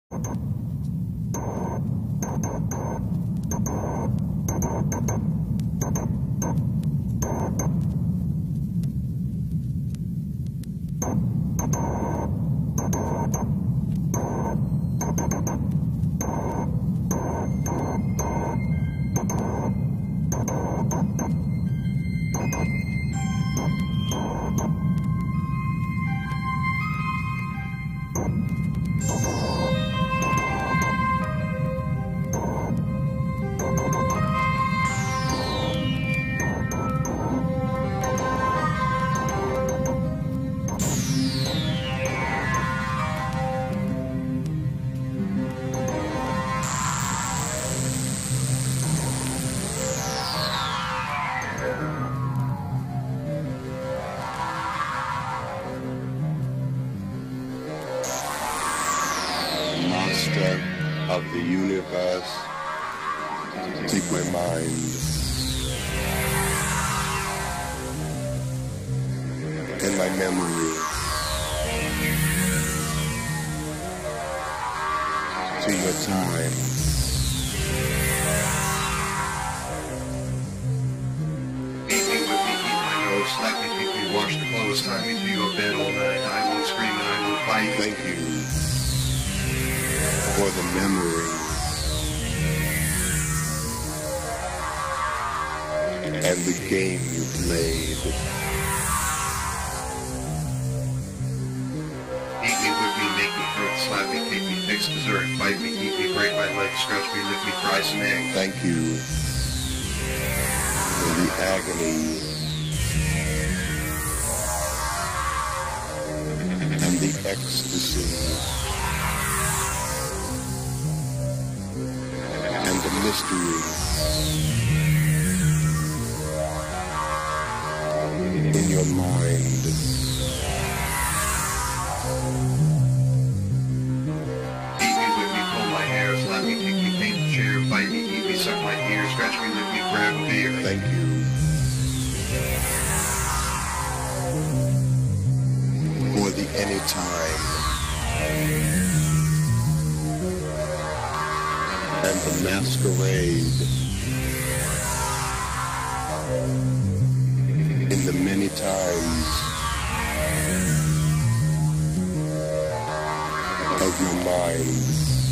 Master of the universe, take my mind and my memory to your time. Eat me with me, eat my nose, slap me, kick me, wash the clothes, tie me to your bed all night. I won't scream and I won't fight. Thank you for the memory and the game you played. Eat me, whip me, make me hurt, slap me, kick me, fix dessert, bite me, eat me, break my leg, scratch me, lick me, fry some egg. Thank you for the agony and the ecstasy and the mystery in your mind. Eat me, whip me, pull my hair, slap me, kick me, paint the chair, bite me, eat me, suck my ear, scratch me, lick me, grab a beer. Thank you for the anytime and the masquerade in the many times of your mind.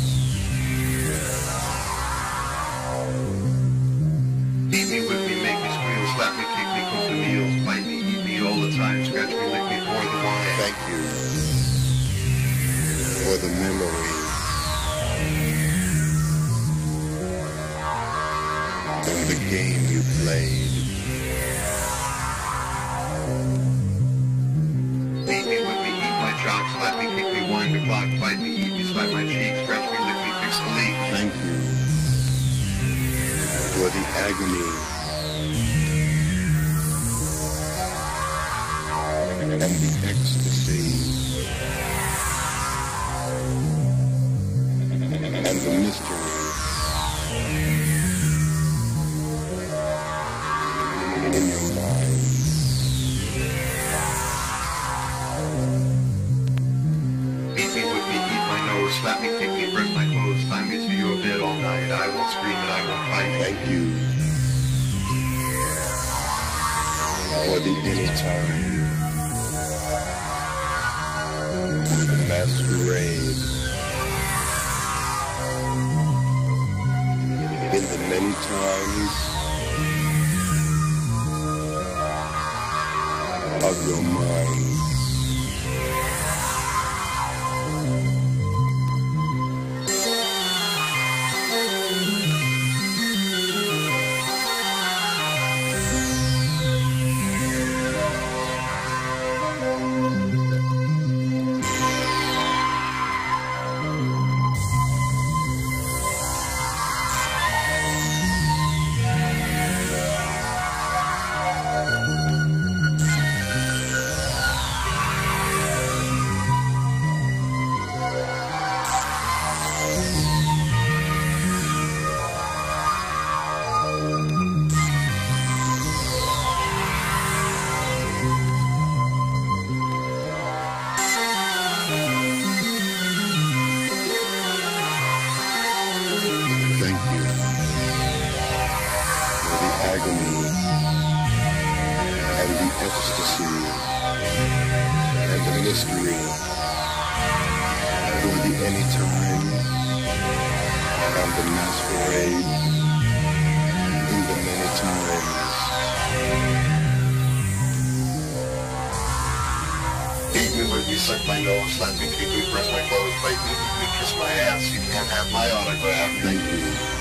Eat me, whip me, make me squeal, slap me, kick me, cook the meals, bite me, eat me all the time, scratch me, lick me, pour the wine. Thank you for the memory and the game you played. Eat me, whip me, eat my chops, slap me, kick me, wind the clock, bite me, eat me, slap my cheek, scratch me, lick me, fix the leak. Thank you for the agony and the ecstasy and the mystery in your mind. Eat me, whip me, eat my nose, slap me, kick me, rip my clothes, tie me to your bed all night. I won't scream and I won't fight. Thank you for the anytime and the masquerade in the many times of your mind. history for the anytime and the masquerade in the many times. Eat me with me, suck my nose, let me keep me, press my clothes, bite me, kiss my ass. You can't have my autograph. Thank you.